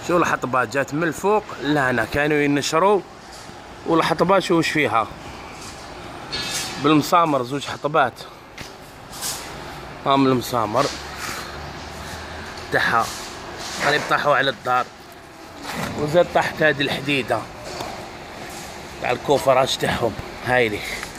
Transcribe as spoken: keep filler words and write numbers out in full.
شو الحطبات جات من الفوق لهنا، كانوا ينشروا. والحطبات شو وش فيها بالمسامر، زوج حطبات هام المسامر تحها قريب طاحوا على الدار. وزاد طاحت هذه الحديدة تاع الكوفراج تاعهم هايلي.